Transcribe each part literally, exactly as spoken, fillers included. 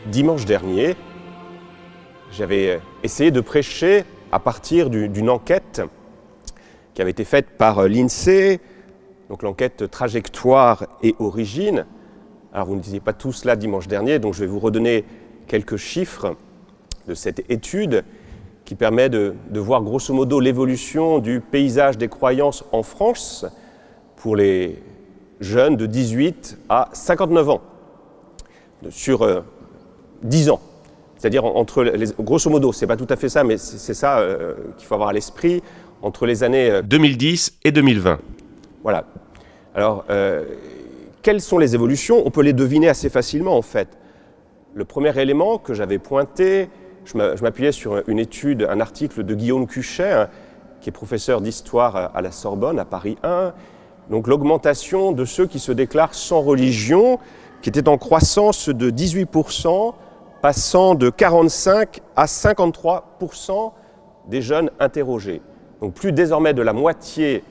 Dimanche dernier, j'avais essayé de prêcher à partir d'une enquête qui avait été faite par l'INSEE, donc l'enquête Trajectoire et Origine. Alors vous ne disiez pas tout cela dimanche dernier, donc je vais vous redonner quelques chiffres de cette étude qui permet de, de voir grosso modo l'évolution du paysage des croyances en France pour les jeunes de dix-huit à cinquante-neuf ans, sur euh, dix ans. C'est-à-dire entre les, grosso modo, c'est pas tout à fait ça, mais c'est ça euh, qu'il faut avoir à l'esprit, entre les années euh, deux mille dix et deux mille vingt. Voilà. Alors, euh, quelles sont les évolutions? On peut les deviner assez facilement, en fait. Le premier élément que j'avais pointé, je m'appuyais sur une étude, un article de Guillaume Cuchet, hein, qui est professeur d'histoire à la Sorbonne, à Paris un. Donc l'augmentation de ceux qui se déclarent sans religion, qui était en croissance de dix-huit pour cent, passant de quarante-cinq à cinquante-trois pour cent des jeunes interrogés. Donc plus désormais de la moitié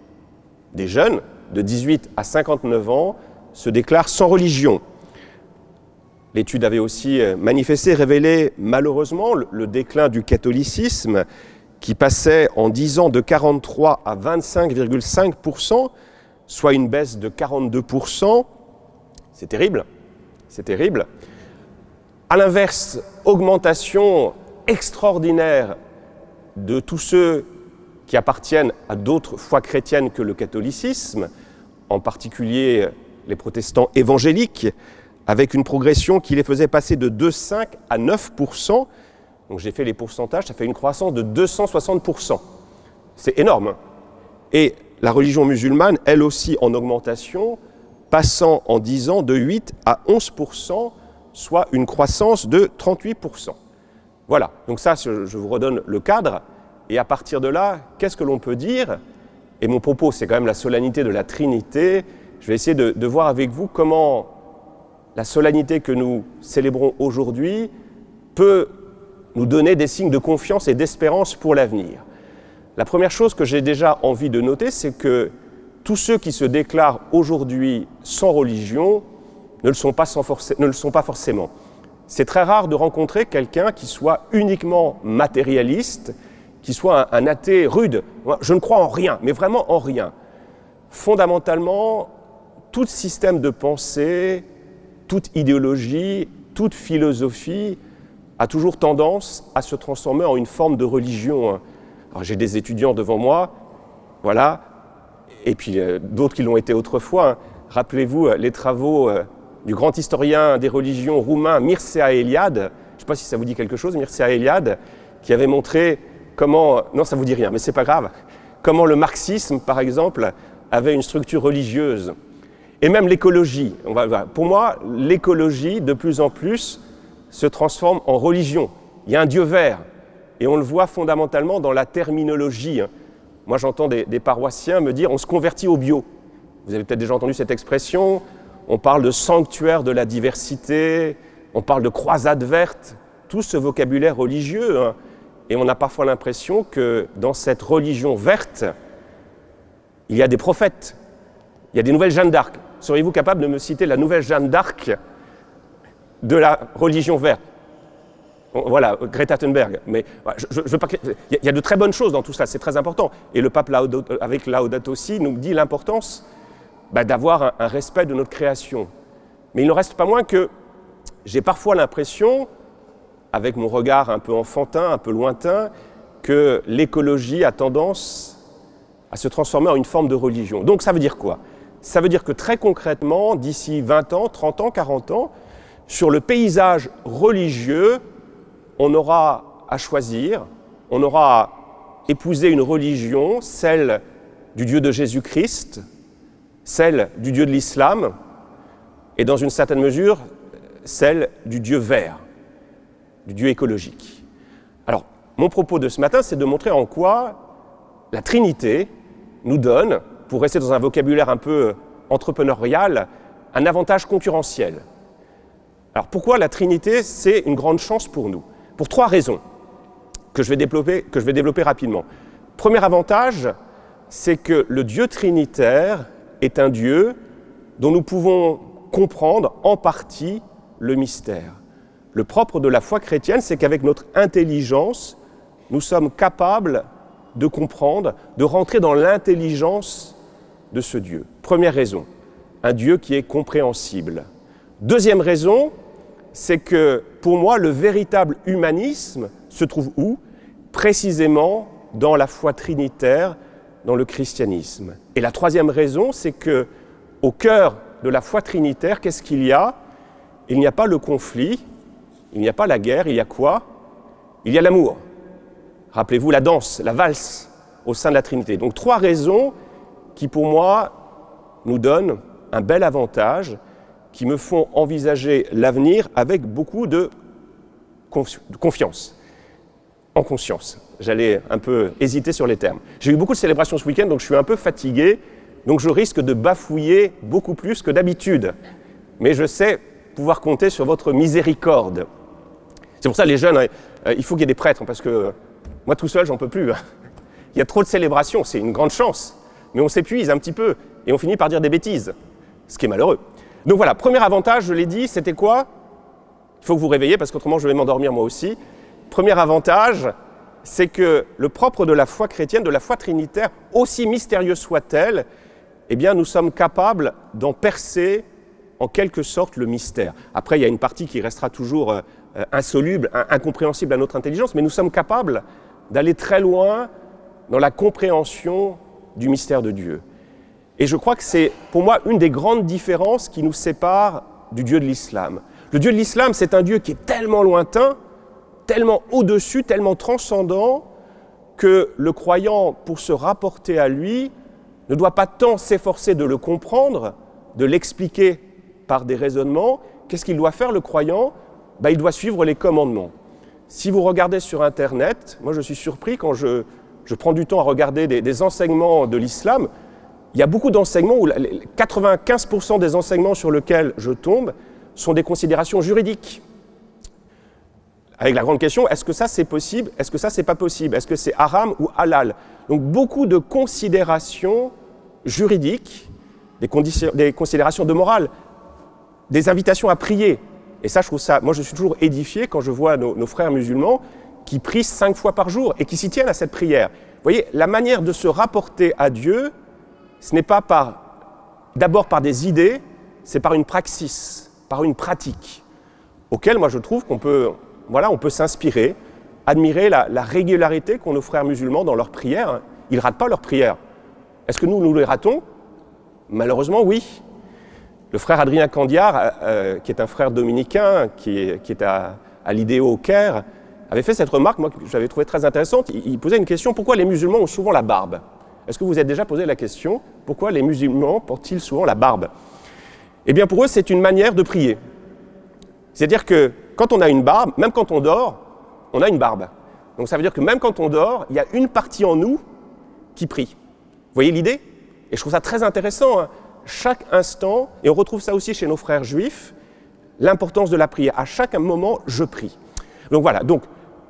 des jeunes, de dix-huit à cinquante-neuf ans, se déclarent sans religion. L'étude avait aussi manifesté, révélé malheureusement le déclin du catholicisme qui passait en dix ans de quarante-trois à vingt-cinq virgule cinq pour cent, soit une baisse de quarante-deux pour cent. C'est terrible, c'est terrible. À l'inverse, augmentation extraordinaire de tous ceux qui appartiennent à d'autres foi chrétiennes que le catholicisme, en particulier les protestants évangéliques, avec une progression qui les faisait passer de deux virgule cinq à neuf pour cent. Donc j'ai fait les pourcentages, ça fait une croissance de deux cent soixante pour cent. C'est énorme. Et la religion musulmane, elle aussi en augmentation, passant en dix ans de huit à onze pour cent, soit une croissance de trente-huit pour cent. Voilà, donc ça, je vous redonne le cadre. Et à partir de là, qu'est-ce que l'on peut dire? Et mon propos, c'est quand même la solennité de la Trinité. Je vais essayer de, de voir avec vous comment la solennité que nous célébrons aujourd'hui peut nous donner des signes de confiance et d'espérance pour l'avenir. La première chose que j'ai déjà envie de noter, c'est que tous ceux qui se déclarent aujourd'hui sans religion ne le sont pas, sans forc- ne le sont pas forcément. C'est très rare de rencontrer quelqu'un qui soit uniquement matérialiste, qui soit un, un athée rude. Moi, je ne crois en rien, mais vraiment en rien. Fondamentalement, tout système de pensée, toute idéologie, toute philosophie a toujours tendance à se transformer en une forme de religion. Alors, j'ai des étudiants devant moi, voilà, et puis euh, d'autres qui l'ont été autrefois. Hein. Rappelez-vous euh, les travaux euh, du grand historien des religions roumain Mircea Eliade, je ne sais pas si ça vous dit quelque chose, Mircea Eliade, qui avait montré comment, non ça ne vous dit rien, mais c'est pas grave, comment le marxisme, par exemple, avait une structure religieuse. Et même l'écologie. Pour moi, l'écologie, de plus en plus, se transforme en religion. Il y a un Dieu vert, et on le voit fondamentalement dans la terminologie. Moi, j'entends des, des paroissiens me dire « on se convertit au bio ». Vous avez peut-être déjà entendu cette expression. On parle de sanctuaire de la diversité, on parle de croisade verte, tout ce vocabulaire religieux. Hein. Et on a parfois l'impression que dans cette religion verte, il y a des prophètes, il y a des nouvelles Jeanne d'Arc. Seriez-vous capable de me citer la nouvelle Jeanne d'Arc de la religion verte? Voilà, Greta Thunberg. Mais je, je, je veux pas que... Il y a de très bonnes choses dans tout cela, c'est très important. Et le pape Laudato, avec Laudato Si, nous dit l'importance bah, d'avoir un, un respect de notre création. Mais il n'en reste pas moins que j'ai parfois l'impression, avec mon regard un peu enfantin, un peu lointain, que l'écologie a tendance à se transformer en une forme de religion. Donc ça veut dire quoi? Ça veut dire que très concrètement, d'ici vingt ans, trente ans, quarante ans, sur le paysage religieux, on aura à choisir, on aura à épouser une religion, celle du Dieu de Jésus-Christ, celle du Dieu de l'islam, et dans une certaine mesure, celle du Dieu vert, du Dieu écologique. Alors, mon propos de ce matin, c'est de montrer en quoi la Trinité nous donne, pour rester dans un vocabulaire un peu entrepreneurial, un avantage concurrentiel. Alors pourquoi la Trinité, c'est une grande chance pour nous? Pour trois raisons que je vais développer, que je vais développer rapidement. Premier avantage, c'est que le Dieu trinitaire est un Dieu dont nous pouvons comprendre en partie le mystère. Le propre de la foi chrétienne, c'est qu'avec notre intelligence, nous sommes capables de comprendre, de rentrer dans l'intelligence de ce Dieu. Première raison, un Dieu qui est compréhensible. Deuxième raison, c'est que pour moi, le véritable humanisme se trouve où? Précisément dans la foi trinitaire, dans le christianisme. Et la troisième raison, c'est que au cœur de la foi trinitaire, qu'est-ce qu'il y a? Il n'y a pas le conflit, il n'y a pas la guerre, il y a quoi? Il y a l'amour. Rappelez-vous la danse, la valse au sein de la Trinité. Donc trois raisons qui pour moi nous donnent un bel avantage, qui me font envisager l'avenir avec beaucoup de, confi- de confiance, en conscience. J'allais un peu hésiter sur les termes. J'ai eu beaucoup de célébrations ce week-end, donc je suis un peu fatigué, donc je risque de bafouiller beaucoup plus que d'habitude. Mais je sais pouvoir compter sur votre miséricorde. C'est pour ça, les jeunes, euh, il faut qu'il y ait des prêtres, parce que euh, moi tout seul, j'en peux plus. Il y a trop de célébrations, c'est une grande chance, mais on s'épuise un petit peu, et on finit par dire des bêtises, ce qui est malheureux. Donc voilà, premier avantage, je l'ai dit, c'était quoi? Il faut que vous vous réveillez, parce qu'autrement je vais m'endormir moi aussi. Premier avantage, c'est que le propre de la foi chrétienne, de la foi trinitaire, aussi mystérieuse soit-elle, eh bien nous sommes capables d'en percer en quelque sorte le mystère. Après, il y a une partie qui restera toujours euh, insoluble, incompréhensible à notre intelligence, mais nous sommes capables d'aller très loin dans la compréhension du mystère de Dieu. Et je crois que c'est, pour moi, une des grandes différences qui nous sépare du Dieu de l'islam. Le Dieu de l'islam, c'est un Dieu qui est tellement lointain, tellement au-dessus, tellement transcendant, que le croyant, pour se rapporter à lui, ne doit pas tant s'efforcer de le comprendre, de l'expliquer par des raisonnements. Qu'est-ce qu'il doit faire, le croyant? Ben, il doit suivre les commandements. Si vous regardez sur Internet, moi je suis surpris quand je, je prends du temps à regarder des, des enseignements de l'islam, il y a beaucoup d'enseignements où quatre-vingt-quinze pour cent des enseignements sur lesquels je tombe sont des considérations juridiques. Avec la grande question, est-ce que ça c'est possible? Est-ce que ça c'est pas possible? Est-ce que c'est haram ou halal? Donc beaucoup de considérations juridiques, des, des considérations de morale, des invitations à prier. Et ça, je trouve ça, moi je suis toujours édifié quand je vois nos, nos frères musulmans qui prient cinq fois par jour et qui s'y tiennent à cette prière. Vous voyez, la manière de se rapporter à Dieu, ce n'est pas par, d'abord par des idées, c'est par une praxis, par une pratique, auquel moi je trouve qu'on peut, voilà, on peut s'inspirer, admirer la, la régularité qu'ont nos frères musulmans dans leurs prières. Ils ne ratent pas leurs prières. Est-ce que nous, nous les ratons? Malheureusement, oui. Le frère Adrien Candiar, euh, qui est un frère dominicain, qui est, qui est à, à l'Idéo au Caire, avait fait cette remarque, moi, que j'avais trouvée très intéressante. Il, il posait une question, pourquoi les musulmans ont souvent la barbe? Est-ce que vous vous êtes déjà posé la question, pourquoi les musulmans portent-ils souvent la barbe? Eh bien, pour eux, c'est une manière de prier. C'est-à-dire que quand on a une barbe, même quand on dort, on a une barbe. Donc ça veut dire que même quand on dort, il y a une partie en nous qui prie. Vous voyez l'idée? Et je trouve ça très intéressant, hein. Chaque instant, et on retrouve ça aussi chez nos frères juifs, l'importance de la prière. À chaque moment, je prie. Donc voilà, donc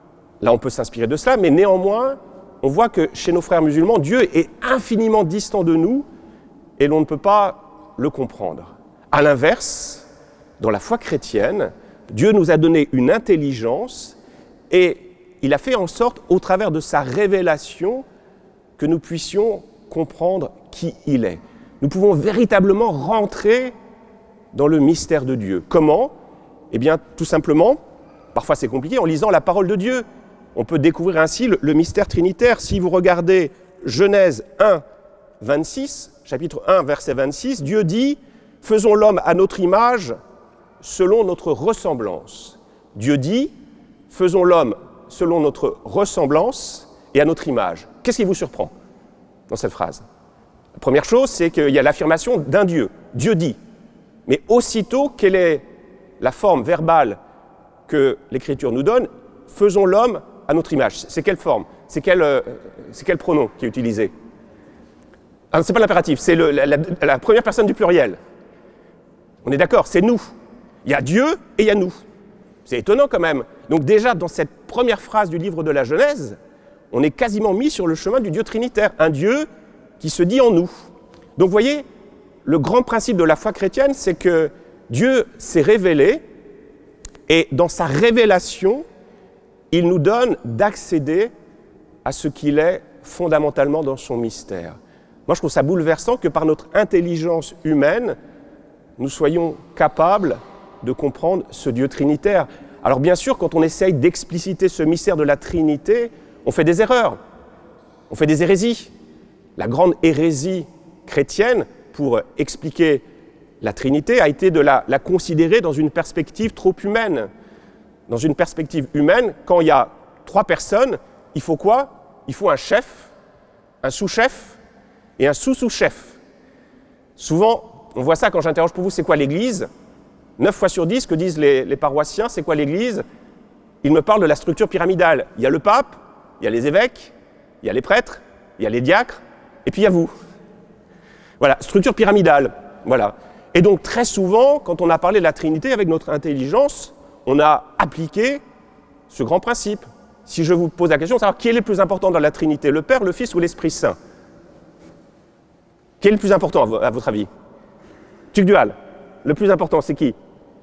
là on peut s'inspirer de cela, mais néanmoins, on voit que chez nos frères musulmans, Dieu est infiniment distant de nous et l'on ne peut pas le comprendre. À l'inverse, dans la foi chrétienne, Dieu nous a donné une intelligence et il a fait en sorte, au travers de sa révélation, que nous puissions comprendre qui il est. Nous pouvons véritablement rentrer dans le mystère de Dieu. Comment? Eh bien, tout simplement, parfois c'est compliqué, en lisant la parole de Dieu. On peut découvrir ainsi le, le mystère trinitaire. Si vous regardez Genèse un, vingt-six, chapitre un, verset vingt-six, Dieu dit « Faisons l'homme à notre image, selon notre ressemblance. » Dieu dit « Faisons l'homme selon notre ressemblance et à notre image. » Qu'est-ce qui vous surprend dans cette phrase? La première chose, c'est qu'il y a l'affirmation d'un Dieu. Dieu dit. Mais aussitôt, quelle est la forme verbale que l'Écriture nous donne? Faisons l'homme à notre image. C'est quelle forme? C'est quel, euh, c'est quel pronom qui est utilisé? Ah, ce n'est pas l'impératif, c'est le, la, la, la première personne du pluriel. On est d'accord, c'est nous. Il y a Dieu et il y a nous. C'est étonnant quand même. Donc déjà, dans cette première phrase du livre de la Genèse, on est quasiment mis sur le chemin du Dieu trinitaire. Un Dieu qui se dit en nous. Donc vous voyez, le grand principe de la foi chrétienne, c'est que Dieu s'est révélé Et dans sa révélation, il nous donne d'accéder à ce qu'il est fondamentalement dans son mystère. Moi, je trouve ça bouleversant que par notre intelligence humaine, nous soyons capables de comprendre ce Dieu trinitaire. Alors bien sûr, quand on essaye d'expliciter ce mystère de la Trinité, on fait des erreurs, on fait des hérésies. La grande hérésie chrétienne, pour expliquer la Trinité, a été de la, la considérer dans une perspective trop humaine. Dans une perspective humaine, quand il y a trois personnes, il faut quoi? Il faut un chef, un sous-chef et un sous-sous-chef. Souvent, on voit ça quand j'interroge pour vous, c'est quoi l'Église? neuf fois sur dix, que disent les, les paroissiens, c'est quoi l'Église? Ils me parlent de la structure pyramidale. Il y a le pape, il y a les évêques, il y a les prêtres, il y a les diacres, et puis il y a vous. Voilà, structure pyramidale. Voilà. Et donc très souvent, quand on a parlé de la Trinité avec notre intelligence, on a appliqué ce grand principe. Si je vous pose la question de savoir qui est le plus important dans la Trinité, le Père, le Fils ou l'Esprit Saint? Qui est le plus important à votre avis? Tugdual, le plus important, c'est qui?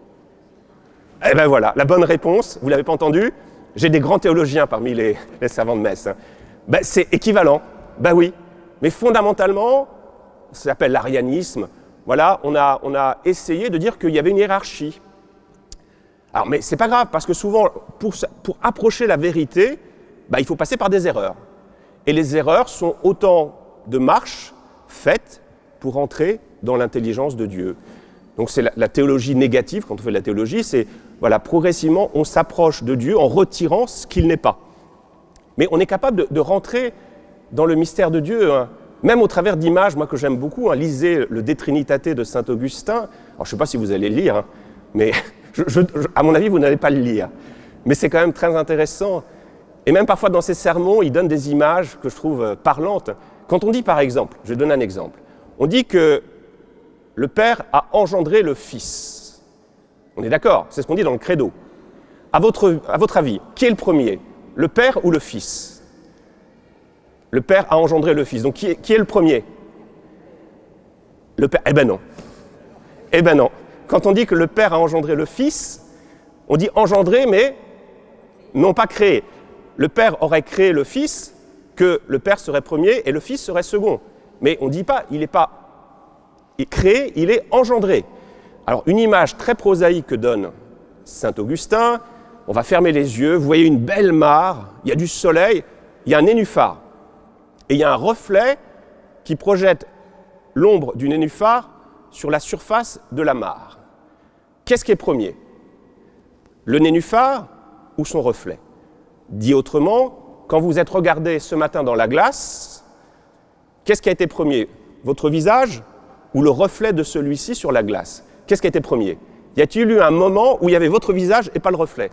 Eh bien voilà, la bonne réponse, vous ne l'avez pas entendu, j'ai des grands théologiens parmi les, les savants de messe. Ben, c'est équivalent, ben oui, mais fondamentalement, ça s'appelle l'arianisme, voilà, on a, on a essayé de dire qu'il y avait une hiérarchie. Alors, mais c'est pas grave, parce que souvent, pour, pour approcher la vérité, ben, il faut passer par des erreurs. Et les erreurs sont autant de marches faites pour entrer dans l'intelligence de Dieu. Donc c'est la, la théologie négative, quand on fait de la théologie, c'est, voilà, progressivement, on s'approche de Dieu en retirant ce qu'il n'est pas. Mais on est capable de, de rentrer dans le mystère de Dieu, hein, même au travers d'images, moi que j'aime beaucoup, hein, lisez le De Trinitate de saint Augustin. Alors je ne sais pas si vous allez le lire, hein, mais je, je, je, à mon avis, vous n'allez pas le lire. Mais c'est quand même très intéressant. Et même parfois dans ses sermons, il donne des images que je trouve parlantes. Quand on dit par exemple, je vais donner un exemple, on dit que le Père a engendré le Fils. On est d'accord, c'est ce qu'on dit dans le credo. À votre, à votre avis, qui est le premier? Le Père ou le Fils? Le Père a engendré le Fils. Donc qui est, qui est le premier? Le Père. Eh ben non. Eh ben non. Quand on dit que le Père a engendré le Fils, on dit engendré, mais non pas créé. Le Père aurait créé le Fils, que le Père serait premier et le Fils serait second. Mais on ne dit pas, il n'est pas créé, il est engendré. Alors, une image très prosaïque que donne saint Augustin, on va fermer les yeux, vous voyez une belle mare, il y a du soleil, il y a un nénuphar. Et il y a un reflet qui projette l'ombre du nénuphar sur la surface de la mare. Qu'est-ce qui est premier? Le nénuphar ou son reflet? Dit autrement, quand vous êtes regardé ce matin dans la glace, qu'est-ce qui a été premier? Votre visage ou le reflet de celui-ci sur la glace? Qu'est-ce qui a été premier? Y a-t-il eu un moment où il y avait votre visage et pas le reflet?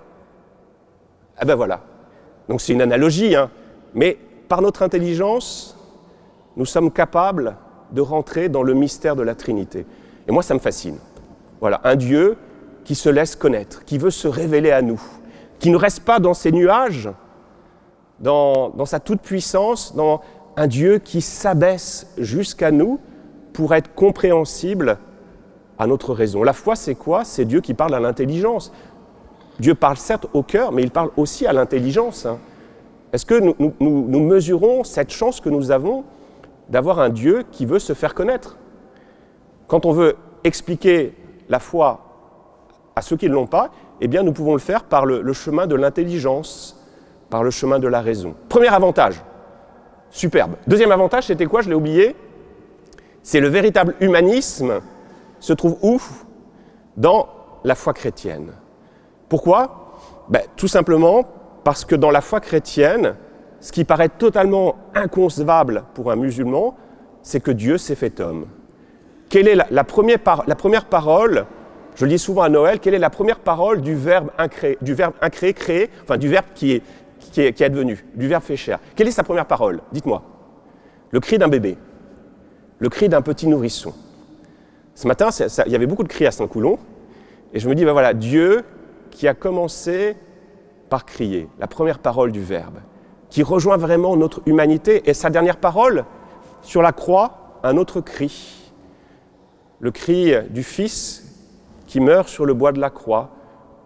Eh ben voilà. Donc c'est une analogie, hein. Mais par notre intelligence, nous sommes capables de rentrer dans le mystère de la Trinité. Et moi, ça me fascine. Voilà, un Dieu qui se laisse connaître, qui veut se révéler à nous, qui ne reste pas dans ses nuages, dans, dans sa toute-puissance, dans un Dieu qui s'abaisse jusqu'à nous pour être compréhensible à notre raison. La foi, c'est quoi? C'est Dieu qui parle à l'intelligence. Dieu parle certes au cœur, mais il parle aussi à l'intelligence. Hein. Est-ce que nous, nous, nous mesurons cette chance que nous avons d'avoir un Dieu qui veut se faire connaître? Quand on veut expliquer la foi à ceux qui ne l'ont pas, eh bien nous pouvons le faire par le, le chemin de l'intelligence, par le chemin de la raison. Premier avantage, superbe. Deuxième avantage, c'était quoi? Je l'ai oublié. C'est le véritable humanisme se trouve où? Dans la foi chrétienne. Pourquoi? Ben, tout simplement parce que dans la foi chrétienne, ce qui paraît totalement inconcevable pour un musulman, c'est que Dieu s'est fait homme. Quelle est la, la, première par, la première parole, je le dis souvent à Noël, quelle est la première parole du verbe incréé, du verbe incréé, créé, enfin du verbe qui est, qui est, qui est advenu, du verbe fait chair? Quelle est sa première parole? Dites-moi. Le cri d'un bébé, le cri d'un petit nourrisson. Ce matin, ça, ça, il y avait beaucoup de cris à Saint-Coulon, et je me dis, ben voilà, Dieu qui a commencé par crier, la première parole du Verbe, qui rejoint vraiment notre humanité, et sa dernière parole, sur la croix, un autre cri, le cri du Fils qui meurt sur le bois de la croix,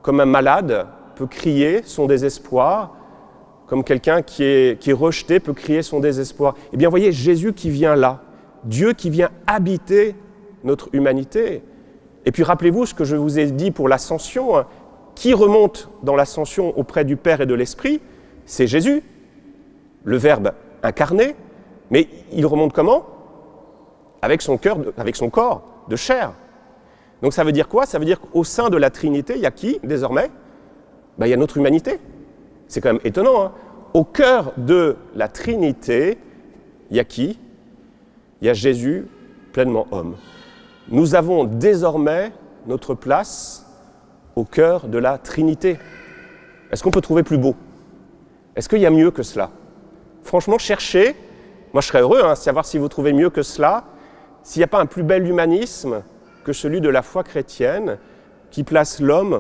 comme un malade peut crier son désespoir, comme quelqu'un qui est, qui est rejeté peut crier son désespoir. Eh bien, voyez, Jésus qui vient là, Dieu qui vient habiter notre humanité. Et puis, rappelez-vous ce que je vous ai dit pour l'ascension. Hein. Qui remonte dans l'ascension auprès du Père et de l'Esprit? C'est Jésus, le Verbe incarné. Mais il remonte comment? Avec son cœur, de, avec son corps de chair. Donc ça veut dire quoi? Ça veut dire qu'au sein de la Trinité, il y a qui désormais? Ben, il y a notre humanité. C'est quand même étonnant. Hein. Au cœur de la Trinité, il y a qui? Il y a Jésus pleinement homme. Nous avons désormais notre place au cœur de la Trinité. Est-ce qu'on peut trouver plus beau? Est-ce qu'il y a mieux que cela? Franchement, cherchez. Moi, je serais heureux de hein, savoir si vous trouvez mieux que cela, s'il n'y a pas un plus bel humanisme que celui de la foi chrétienne qui place l'homme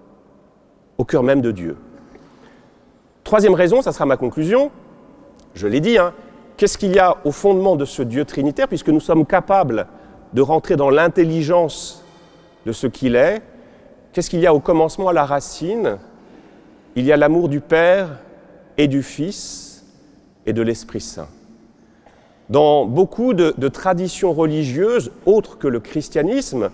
au cœur même de Dieu. Troisième raison, ça sera ma conclusion, je l'ai dit, hein, qu'est-ce qu'il y a au fondement de ce Dieu trinitaire, puisque nous sommes capables de rentrer dans l'intelligence de ce qu'il est, qu'est-ce qu'il y a au commencement, à la racine? Il y a l'amour du Père et du Fils et de l'Esprit Saint. Dans beaucoup de, de traditions religieuses, autres que le christianisme,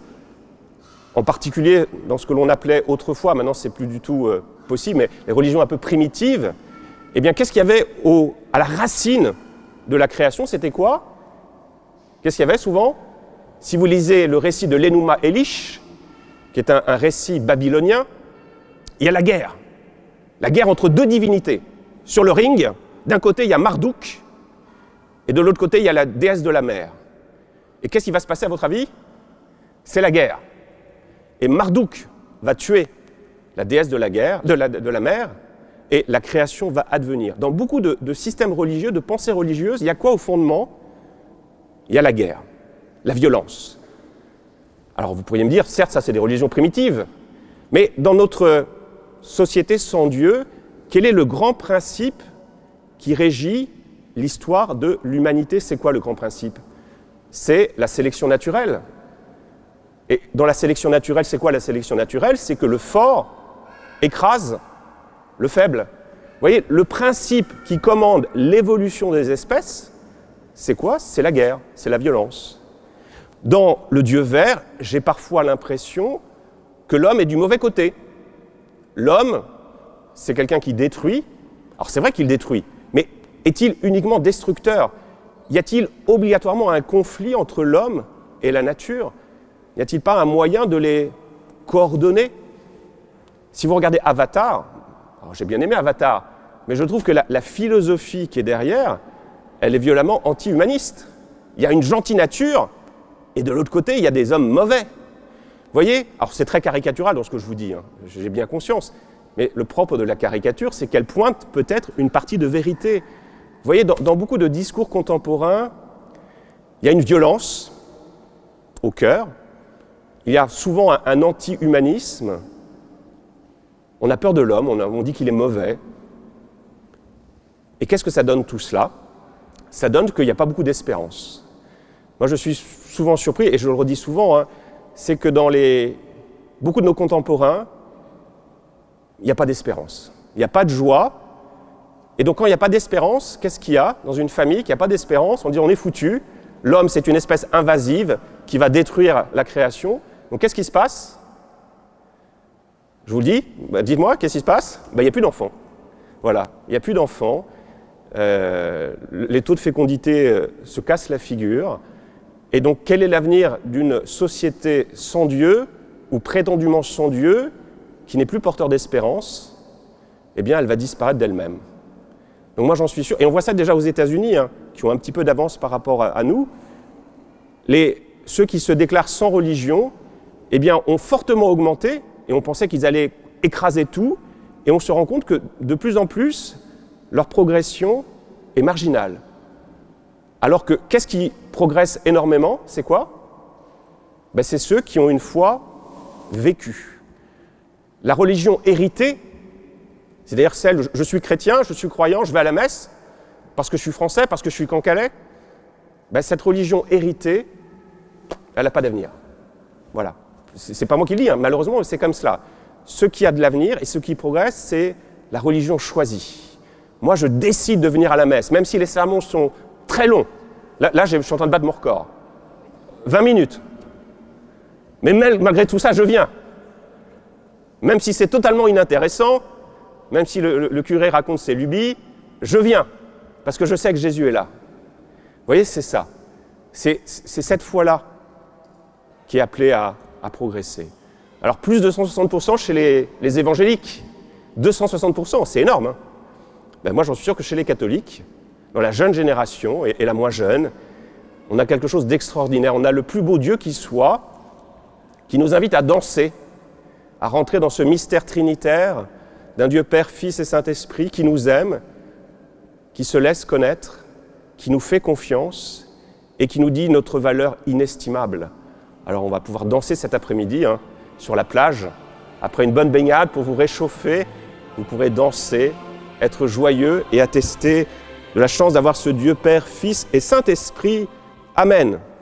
en particulier dans ce que l'on appelait autrefois, maintenant c'est plus du tout euh, possible, mais les religions un peu primitives, eh bien qu'est-ce qu'il y avait au, à la racine de la création? C'était quoi? Qu'est-ce qu'il y avait souvent? Si vous lisez le récit de l'Enuma Elish, qui est un, un récit babylonien, il y a la guerre. La guerre entre deux divinités. Sur le ring, d'un côté il y a Marduk, et de l'autre côté il y a la déesse de la mer. Et qu'est-ce qui va se passer à votre avis? C'est la guerre. Et Marduk va tuer la déesse de la, guerre, de la, de la mer, et la création va advenir. Dans beaucoup de, de systèmes religieux, de pensées religieuses, il y a quoi au fondement? Il y a la guerre, la violence. Alors vous pourriez me dire, certes, ça c'est des religions primitives, mais dans notre société sans Dieu, quel est le grand principe qui régit l'histoire de l'humanité? C'est quoi le grand principe? C'est la sélection naturelle. Et dans la sélection naturelle, c'est quoi la sélection naturelle? C'est que le fort écrase le faible. Vous voyez, le principe qui commande l'évolution des espèces, c'est quoi? C'est la guerre, c'est la violence. Dans le Dieu vert, j'ai parfois l'impression que l'homme est du mauvais côté. L'homme, c'est quelqu'un qui détruit. Alors c'est vrai qu'il détruit, mais est-il uniquement destructeur? Y a-t-il obligatoirement un conflit entre l'homme et la nature? N'y a-t-il pas un moyen de les coordonner? Si vous regardez Avatar, alors j'ai bien aimé Avatar, mais je trouve que la, la philosophie qui est derrière, elle est violemment anti-humaniste. Il y a une gentille nature, et de l'autre côté, il y a des hommes mauvais. Vous voyez? Alors c'est très caricatural dans ce que je vous dis, hein. J'ai bien conscience, mais le propre de la caricature, c'est qu'elle pointe peut-être une partie de vérité. Vous voyez, dans, dans beaucoup de discours contemporains, il y a une violence au cœur, il y a souvent un, un anti-humanisme, on a peur de l'homme, on, on dit qu'il est mauvais. Et qu'est-ce que ça donne tout cela? Ça donne qu'il n'y a pas beaucoup d'espérance. Moi je suis souvent surpris, et je le redis souvent, hein, c'est que dans les, beaucoup de nos contemporains, il n'y a pas d'espérance, il n'y a pas de joie. Et donc quand il n'y a pas d'espérance, qu'est-ce qu'il y a dans une famille qui n'a pas d'espérance? On dit on est foutu, l'homme c'est une espèce invasive qui va détruire la création. Donc qu'est-ce qui se passe? Je vous le dis, bah, dites-moi, qu'est-ce qui se passe? Bah, il n'y a plus d'enfants. Voilà, il n'y a plus d'enfants. Euh, les taux de fécondité euh, se cassent la figure. Et donc quel est l'avenir d'une société sans Dieu, ou prétendument sans Dieu, qui n'est plus porteur d'espérance? Eh bien, elle va disparaître d'elle-même. Donc moi j'en suis sûr, et on voit ça déjà aux États-Unis, hein, qui ont un petit peu d'avance par rapport à, à nous. Les, ceux qui se déclarent sans religion, eh bien, ont fortement augmenté, et on pensait qu'ils allaient écraser tout, et on se rend compte que de plus en plus, leur progression est marginale. Alors que, qu'est-ce qui progresse énormément? C'est quoi? Ben, c'est ceux qui ont une foi vécue. La religion héritée, c'est-à-dire celle, je suis chrétien, je suis croyant, je vais à la messe, parce que je suis français, parce que je suis cancalais, ben, cette religion héritée, elle n'a pas d'avenir. Voilà. C'est pas moi qui le dis, hein. Malheureusement, c'est comme cela. ce qui a de l'avenir et ce qui progresse, c'est la religion choisie. Moi, je décide de venir à la messe, même si les sermons sont très longs. Là, là je suis en train de battre mon record. vingt minutes. Mais malgré tout ça, je viens. Même si c'est totalement inintéressant, même si le, le, le curé raconte ses lubies, je viens, parce que je sais que Jésus est là. Vous voyez, c'est ça. C'est cette foi-là qui est appelée à, à progresser. Alors, plus de deux cent soixante pour cent chez les, les évangéliques. deux cent soixante pour cent, c'est énorme. Hein. Ben, moi, j'en suis sûr que chez les catholiques, dans la jeune génération et, et la moins jeune, on a quelque chose d'extraordinaire. On a le plus beau Dieu qui soit, qui nous invite à danser, à rentrer dans ce mystère trinitaire d'un Dieu Père, Fils et Saint-Esprit qui nous aime, qui se laisse connaître, qui nous fait confiance et qui nous dit notre valeur inestimable. Alors on va pouvoir danser cet après-midi hein, sur la plage. Après une bonne baignade, pour vous réchauffer, vous pourrez danser, être joyeux et attester de la chance d'avoir ce Dieu Père, Fils et Saint-Esprit. Amen.